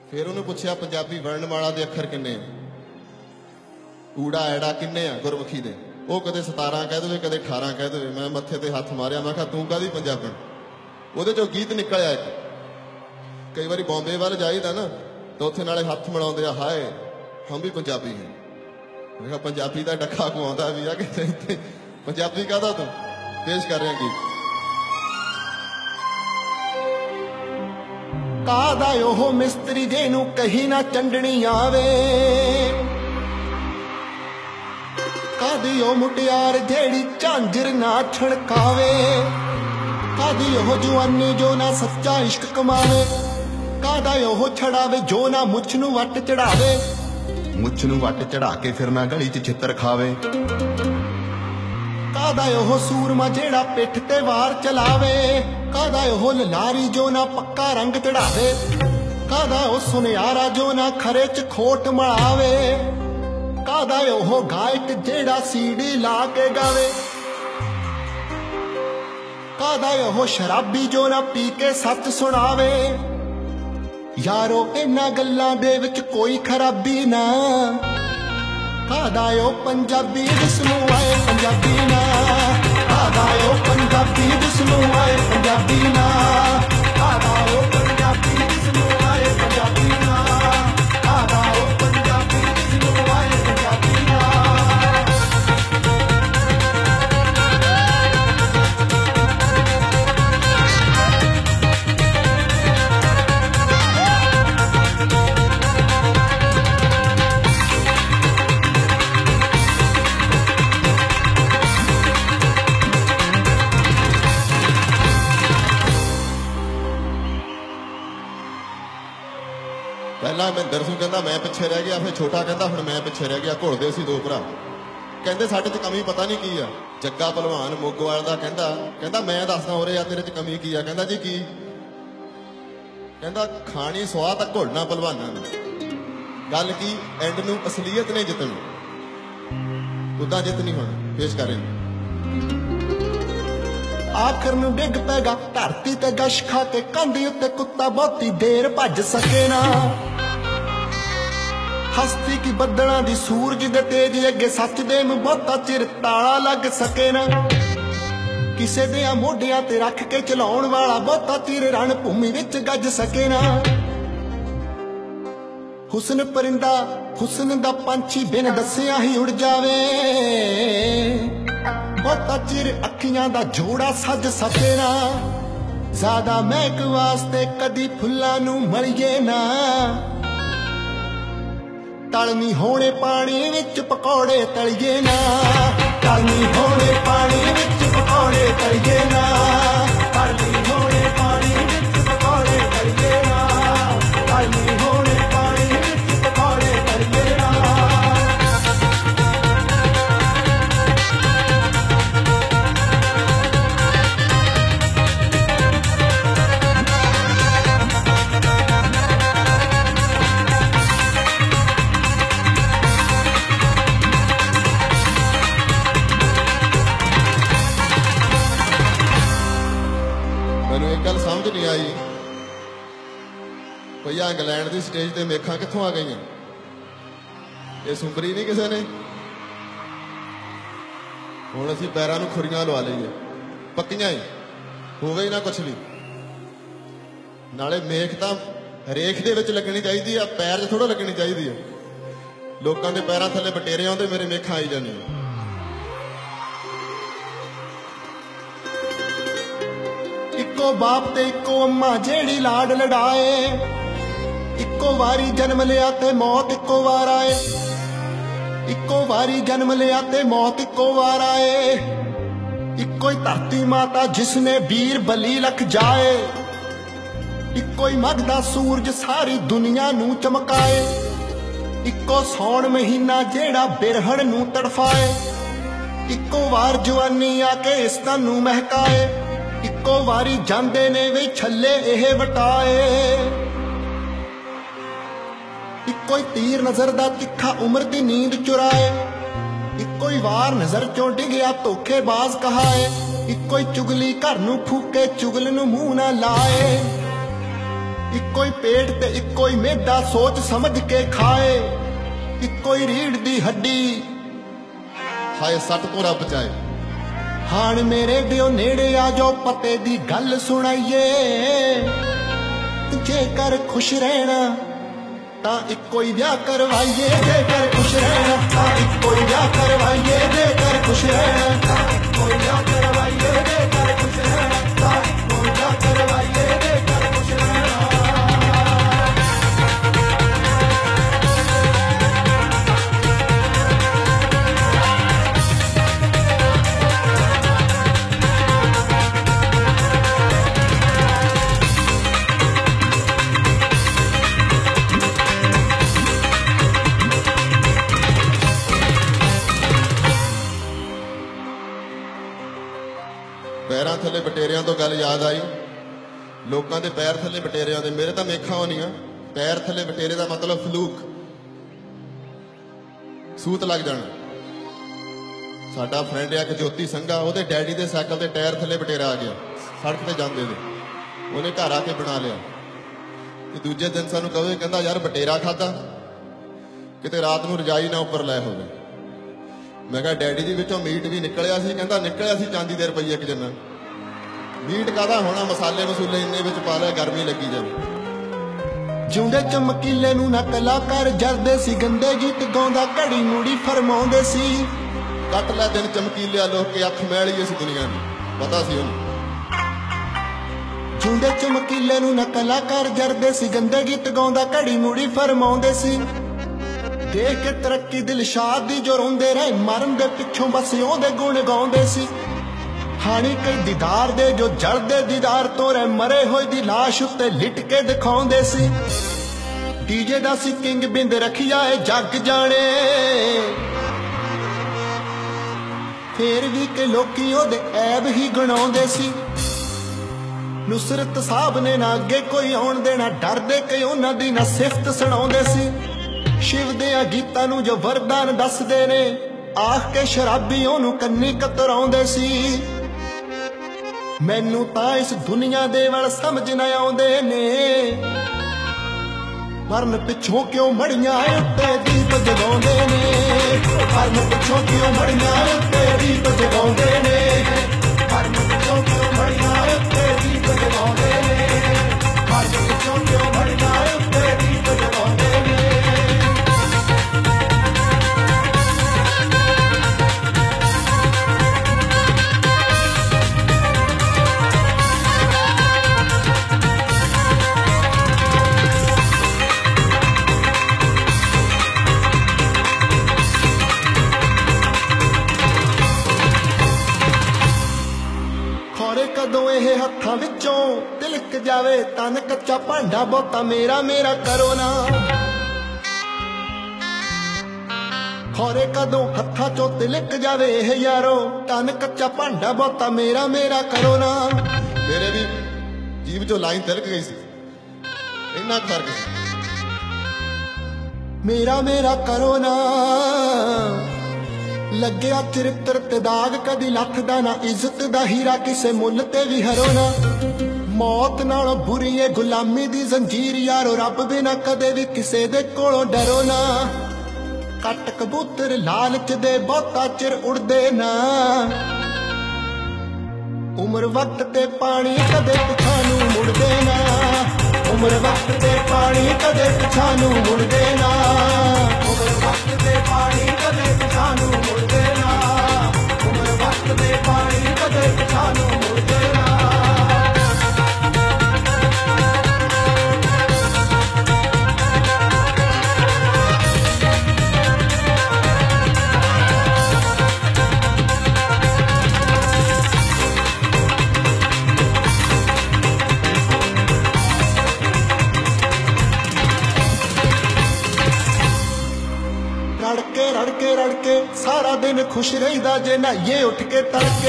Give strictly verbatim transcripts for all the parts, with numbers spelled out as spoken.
फिर उन्हें पूछया पंजाबी वर्णमाला दे अखर किन्ने ऊड़ा ऐड़ा किन्ने आ गुरमुखी दे। वो कदे सतारां कह दे कदे अठारां कह दे। मैं मत्थे ते हथ मारिया, मैं कहा तू काहदी पंजाबण। ਉਹਦੇ ਚੋਂ गीत निकलिया एक। कई बार बॉम्बे वाल जाईदा ना तो उत्थे नाले हथ मिलाउंदे आ, हाय हम भी पंजाबी हैं। मैं कहा पंजाबी का डखा घुमाउंदा भी आ कि इत्थे पंजाबी कहदा तू। पेश कर रहे गीत। कादा ओह मिस्त्री जेनू कहीं ना चंडनी आवे, कादी ओ मुटियार जेड़ी झांजर ना छड़कावे, कादी ओह जवानी जो ना सच्चा इश्क कमावे, कादा ओह छड़ावे जो ना मुछ नू वट चढ़ावे, मुछ नू वट चढ़ा के फिर ना गली च छितर खावे, कादा ओह सूरमा जेड़ा पिठ ते वार चलावे, कादा ओह ललारी जो ना पक्का रंग चढ़ावे, कादा ओह सुनियारा जो ना खरे च खोट मड़ावे, कादा ओह गायक जेड़ा सीडी ला के गावे, कादा ओह शराबी जो ना पी के सच सुनावे। यारो इन्हां गल्लां दे विच कोई खराबी ना, कादा ओ पंजाबी जिसनू आए पंजाबी ना, कादा ओ पंजाबी जिसनू आए पंजाबी ना, कादा ओ पंजाबी जिसनू आए पंजाबी ना, कादा ओ पंजाबी जिसनू आए पंजाबी ना। पहला महिंदर सिंह कहता मैं पिछे रह गया, फिर छोटा कहता हुण मैं पिछे रह गया। घुलदे सी दो भरा, कहते साडे च कमी पता नहीं की आ। जग्गा भलवान मोगोवाल दा कहता कहता मैं दसदा हो रहा तेरे च कमी की आ। कहता जी की? कहता खानी स्वाह तक घुलना भलवाना ने, गल की एंड नूं असलीयत ने जितनी, उदा जित नहीं होना। पेश कर रहे आखिर नूं डिग पैगा धरती ते गश खा के, कंधी उत्ते कुत्ता बहुती देर भज सके ना, हस्ती की बदलां दी सूरज दे तेज अगे सच दे में बहुता चिर ताला लग सके ना, किसे दे मोढियां ते रख के चलाउण वाला बहुता चिर रण भूमि विच गज सके ना। हुसन परिंदा हुसन दा पंछी बिन दसिया ही उड़ जावे, बहुता चिर अखियां दा जोड़ा सज सके ना, ज्यादा महक वास्ते कदी फुल्लां नूं मलिए ना, तलनी होने पानी विच पकौड़े तलिए ना, तलनी होने पानी विच पकौड़े तलिए ना, तलनी होने पानी विच पकौड़े तलिए ना, तलनी होने पानी विच पकौड़े तलिए ना। मैनूं एक गल समझ नहीं आई, भई आ इंग्लैंड की स्टेज ते मेखां कित्थों आ गई? ये सुंबरी नहीं किसी ने। हुण असीं पैरां नूं खुरियां लवा लईए, पक्कियां ही हो गई ना कुछ भी। नाले मेख तां रेख दे विच लगनी चाहिदी आ, पैर 'च थोड़ा लगनी चाहिदी है। लोकां दे पैरां थल्ले बटेरे आउंदे, मेरे मेखां आई जांदियां। इक्को बाप ते इक्को अम्मा जेड़ी लाड लड़ाए, इक्को वारी जन्म लिया ते मौत इक्को वार आए, इक्को वारी जन्म लिया ते मौत इक्को वार आए, इक्को ही धरती माता जिसने वीर बली लख जाए, इक्को ही मगदा सूरज सारी दुनिया नूं चमकाए, इक्को सौण महीना जेड़ा बिरहण नूं तड़फाए, इक्को वार जवानी आके इस दा नूं महकाए, इक्को वारी जांदे ने वे छल्ले एह वटाए, इक्को ही तीर नजर दा तिखा उम्र दी नींद चुराए, इक्को ही वार नजर चों डिगया धोखेबाज कहाए, इक्को ही चुगली घर नूं फूके चुगल नूं मूंह ना लाए, ਇੱਕੋ ਹੀ ਪੇਟ ਤੇ ਇੱਕੋ ਹੀ ਮਿਹਦਾ ਸੋਚ ਸਮਝ ਕੇ ਖਾਏ, ਇੱਕੋ ਹੀ ਰੀੜ ਦੀ ਹੱਡੀ ਹਾਏ ਸੱਟ ਤੋਂ ਰੱਬ ਬਚਾਏ। ਹਾਣ ਮੇਰੇ ਦਿਓ ਨੇੜੇ ਆ ਜਾਓ ਪਤੇ ਦੀ ਗੱਲ ਸੁਣਾਈਏ, ਜੇਕਰ ਖੁਸ਼ ਰਹਿਣਾ ਤਾਂ ਇੱਕੋ ਹੀ ਵਿਆਹ ਕਰਵਾਈਏ, ਜੇਕਰ ਖੁਸ਼ ਰਹਿਣਾ ਤਾਂ ਇੱਕੋ ਹੀ ਵਿਆਹ ਕਰਵਾਈਏ, ਜੇਕਰ ਖੁਸ਼ ਰਹਿਣਾ ਤਾਂ ਇੱਕੋ ਹੀ ਵਿਆਹ ਕਰਵਾਈਏ, ਜੇਕਰ ਖੁਸ਼ ਰਹਿਣਾ ਤਾਂ ਇੱਕੋ ਹੀ ਵਿਆਹ ਕਰਵਾਈਏ, ਜੇਕਰ ਖੁਸ਼ ਰਹਿਣਾ। ਪੈਰਾਂ ਥੱਲੇ ਬਟੇਰਿਆਂ ਤੋਂ ਗੱਲ ਯਾਦ ਆਈ। ਲੋਕਾਂ ਦੇ ਪੈਰ ਥੱਲੇ ਬਟੇਰਿਆਂ ਦੇ, ਮੇਰੇ ਤਾਂ ਮੇਖਾਂ ਹੋਣੀਆਂ। ਪੈਰ ਥੱਲੇ ਬਟੇਰੇ ਦਾ ਮਤਲਬ ਫਲੂਕ, ਸੂਤ ਲੱਗ ਜਾਣਾ। ਸਾਡਾ ਫਰੈਂਡ ਆ ਕਿ ਜੋਤੀ ਸੰਘਾ, ਉਹਦੇ ਡੈਡੀ ਦੇ ਸਾਈਕਲ ਦੇ ਟਾਇਰ ਥੱਲੇ ਬਟੇਰਾ ਆ ਗਿਆ ਸੜਕ ਤੇ ਜਾਂਦੇ ਦੇ, ਉਹਨੇ ਘਰ ਆ ਕੇ ਬਣਾ ਲਿਆ। ਤੇ ਦੂਜੇ ਦਿਨ ਸਾਨੂੰ ਕਹੇ, ਕਹਿੰਦਾ ਯਾਰ ਬਟੇਰਾ ਖਾਦਾ, ਕਿਤੇ ਰਾਤ ਨੂੰ ਰਜਾਈ ਨਾ ਉੱਪਰ ਲੈ ਹੋਵੇ। ਮੈਂ ਕਿਹਾ ਡੈਡੀ ਜੀ ਵਿੱਚੋਂ ਮੀਟ ਵੀ ਨਿਕਲਿਆ ਸੀ? ਕਹਿੰਦਾ ਨਿਕਲਿਆ ਸੀ ਚਾਂਦੀ ਦੇ ਰੁਪਈਏ ਇੱਕ ਜਿੰਨਾ। ਮੀਟ ਕਾਹਦਾ ਹੋਣਾ, ਮਸਾਲੇ ਮਸੂਲੇ ਇੰਨੇ ਵਿੱਚ ਪਾ ਲਿਆ, ਗਰਮੀ ਲੱਗੀ ਜਾਵੇ। ਜਿਉਂਦੇ ਚਮਕੀਲੇ ਨੂੰ ਨਾ ਕਲਾਕਾਰ ਜਰਦੇ ਸੀ, ਗੰਦੇ ਗੀਤ ਗਾਉਂਦਾ ਘੜੀ ਮੂੜੀ ਫਰਮਾਉਂਦੇ ਸੀ। ਕੱਟ ਲੈ ਦਿਨ ਚਮਕੀਲਿਆ ਲੋਕ ਕੇ ਅੱਖ ਮੈਲੀ ਇਸ ਦੁਨੀਆ ਦੀ, ਪਤਾ ਸੀ ਉਹਨੂੰ। ਜਿਉਂਦੇ ਚਮਕੀਲੇ ਨੂੰ ਨਾ ਕਲਾਕਾਰ ਜਰਦੇ ਸੀ, ਗੰਦੇ ਗੀਤ ਗਾਉਂਦਾ ਘੜੀ ਮੂੜੀ ਫਰਮਾਉਂਦੇ ਸੀ। ਦੇਖ ਕੇ ਤਰੱਕੀ ਦਿਲਸ਼ਾਦ ਦੀ ਜੋ ਰੋਂਦੇ ਰਹੇ, ਮਰਨ ਦੇ ਪਿੱਛੋਂ ਬਸ ਉਹਦੇ ਗੁਣ ਗਾਉਂਦੇ ਸੀ। ਹਾਣੀ ਕਈ ਦੀਦਾਰ ਦੇ ਜੋ ਜਲਦੇ ਦੀਦਾਰ ਤੋਂ ਰਹਿ, ਮਰੇ ਹੋਏ ਦੀ ਲਾਸ਼ ਉੱਤੇ ਲਿਟ ਕੇ ਦਿਖਾਉਂਦੇ ਸੀ। ਡੀਜੇ ਦਾ ਸੀ ਕਿੰਗ ਬਿੰਦ ਰਖਿਆ ਏ ਜੱਗ ਜਾਣੇ, ਫੇਰ ਵੀ ਕਿ ਲੋਕੀ ਉਹਦੇ ਐਬ ਹੀ ਗਣਾਉਂਦੇ ਸੀ। ਨੁਸਰਤ ਸਾਹਿਬ ਨੇ ਨਾ ਅੱਗੇ ਕੋਈ ਆਉਣ ਦੇਣਾ, ਡਰਦੇ ਕਿ ਉਹਨਾਂ ਦੀ ਨਾ ਸਿਫਤ ਸੁਣਾਉਂਦੇ ਸੀ। ਸ਼ਿਵ ਦੇ ਗੀਤਾਂ ਨੂੰ ਜੋ ਵਰਦਾਨ ਦੱਸਦੇ ਨੇ, ਆਖ ਕੇ ਸ਼ਰਾਬੀ ਉਹਨੂੰ ਕੰਨੀ ਕਤਰਾਉਂਦੇ ਸੀ। ਮੈਨੂੰ ਤਾਂ ਇਸ ਦੁਨੀਆ ਦੇ ਵੱਲ ਸਮਝ ਨਾ ਆਉਂਦੇ ਨੇ, ਮਰਨ ਪਿੱਛੋਂ ਕਿਉਂ ਮੜੀਆਂ ਉੱਤੇ ਦੀਪ ਜਗਾਉਂਦੇ ਨੇ, ਮਰਨ ਪਿੱਛੋਂ ਕਿਉਂ ਮੜੀਆਂ ਉੱਤੇ ਦੀਪ ਜਗਾਉਂਦੇ ਨੇ, ਮਰਨ ਪਿੱਛੋਂ ਕਿਉਂ ਮੜੀਆਂ ਉੱਤੇ ਦੀਪ ਜਗਾਉਂਦੇ ਨੇ, ਮਰਨ ਪਿੱਛੋਂ ਕਿਉਂ ਮੜੀਆਂ ਉੱਤੇ ਦੀਪ ਜਗਾਉਂਦੇ ਨੇ। ਕਦੋਂ ਇਹ ਹੱਥਾਂ ਵਿੱਚੋਂ ਤਿਲਕ ਜਾਵੇ, ਤਨ ਕੱਚਾ ਭਾਂਡਾ ਬਹੁਤਾ ਮੇਰਾ ਮੇਰਾ ਕਰੋ ਨਾ। ਖੋਰੇ ਕਦੋਂ ਹੱਥਾਂ ਚੋਂ ਤਿਲਕ ਜਾਵੇ ਇਹ ਯਾਰੋ, ਤਨ ਕੱਚਾ ਭਾਂਡਾ ਬਹੁਤਾ ਮੇਰਾ ਮੇਰਾ ਕਰੋ ਨਾ। ਮੇਰੇ ਵੀ ਜੀਭ ਚੋਂ ਲਾਈਨ ਤਿਲਕ ਗਈ ਸੀ, ਇੰਨਾ ਫਰਕ ਸੀ। ਮੇਰਾ ਮੇਰਾ ਕਰੋ ਨਾ, ਲੱਗਿਆ ਚਰਿੱਤਰ ਤੇ ਦਾਗ ਕਦੀ ਲੱਥਦਾ ਨਾ, ਇੱਜ਼ਤ ਦਾ ਹੀਰਾ ਕਿਸੇ ਮੁੱਲ ਤੇ ਵੀ ਹਰੋ ਨਾ। ਮੌਤ ਨਾਲੋਂ ਬੁਰੀ ਏ ਗੁਲਾਮੀ ਦੀ ਜ਼ੰਜੀਰ ਯਾਰੋ, ਰੱਬ ਬਿਨਾ ਕਦੇ ਵੀ ਕਿਸੇ ਦੇ ਕੋਲੋਂ ਡਰੋ ਨਾ। ਕੱਟ ਕਬੂਤਰ ਲਾਲਚ ਦੇ ਬਹੁਤਾ ਚਿਰ ਉੜਦੇ ਨਾ, ਉਮਰ ਵਕਤ ਤੇ ਪਾਣੀ ਕਦੇ ਪਿਛਾਂ ਨੂੰ ਮੁੜਦੇ ਨਾ, ਉਮਰ ਵਕਤ ਤੇ ਪਾਣੀ ਕਦੇ ਪਿਛਾਂ ਨੂੰ ਮੁੜਦੇ ਨਾ, ਉਮਰ ਵਕਤ ਤੇ ਪਾਣੀ ਕਦੇ ਪਿਛਾਂ ਨੂੰ ਮੁੜਦੇ ਨਾ, ਉਮਰ ਵਕਤ ਤੇ ਪਾਣੀ ਕਦੇ ਪਿਛਾਂ ਨੂੰ ਮੁੜਦੇ ਨਾ। ਰੜਕੇ ਰੜਕੇ ਰੜਕੇ ਸਾਰਾ ਦਿਨ ਖੁਸ਼ ਰਹਿੰਦਾ ਜੇ ਨਹਾਈਏ ਉੱਠ ਕੇ ਤੜਕੇ।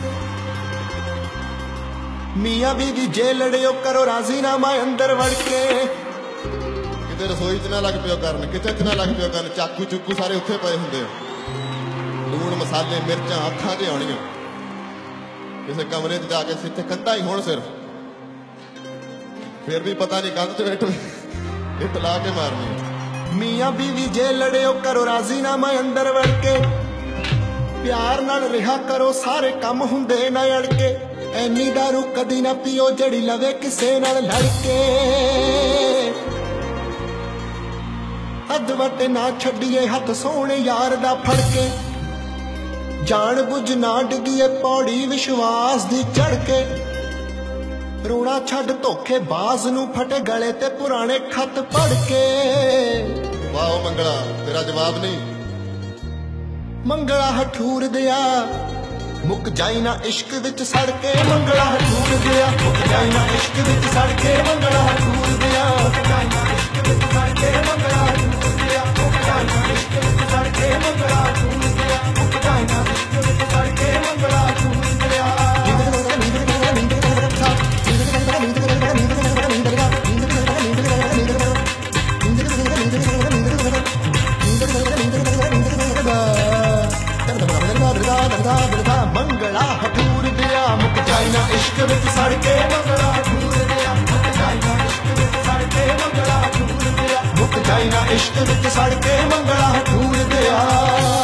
ਮੀਆਂ ਬੀਵੀ ਜੇ ਲੜਿਓ ਕਰੋ ਰਾਜ਼ੀਨਾਮਾ ਅੰਦਰ ਵੜ ਕੇ। ਕਿਤੇ ਰਸੋਈ 'ਚ ਨਾ ਲੱਗ ਪਿਓ ਕਰਨ, ਕਿਚਨ 'ਚ ਨਾ ਲੱਗ ਪਿਓ ਕਰਨ, ਚਾਕੂ ਚੁੱਕੂ ਸਾਰੇ ਉੱਥੇ ਪਏ ਹੁੰਦੇ ਆ। ਲੂਣ ਮਸਾਲੇ ਮਿਰਚਾਂ ਅੱਖਾਂ 'ਤੇ ਆਉਣੀਆਂ। ਕਿਸੇ ਕਮਰੇ 'ਚ ਜਾ ਕੇ ਇੱਥੇ ਕੰਧਾਂ ਹੀ ਹੋਣ ਸਿਰਫ, फिर भी पता नहीं कंध च इट इट ला के मारनी। मियां बीवी जे लड़ियो करो राजीनामा अंदर वड़ के, प्यार नाल रिहा करो सारे काम हुंदे ना अड़के। ऐनी दारू कदी ना पियो जड़ी लवे किसे नाल लड़के, हद वटे ना छड्डिए हथ सोने यार दा फड़ के। जान बुझ ना डिगिए पौड़ी विश्वास दी चढ़ के, रोना छड्ड धोखे बाज नू फटे गले ते पुराने खत पढ़ के। वाह मंगला तेरा जवाब नहीं। मंगला हठूर दिया मुक जाई ना इश्क विच सड़ के, मंगला हठूर दिया मुक जाई ना इश्क विच सड़ के। मंगला हठूर दिया मुक जाई ना इश्क विच सड़ के, मंगला हठूर दिया मुक जाई ना इश्क विच सड़ के। मंगला हठूर दिया मुक जाई ना इश्क विच सड़ के, मंगला हठूर दिया। मंगला हठूर दिया मुक जाई ना इश्क विच सड़ के, मंगला हठूर दिया मुक जाई ना इश्क विच सड़ के। मंगला हठूर दिया मुक जाई ना इश्क विच सड़ के, मंगला हठूर दिया।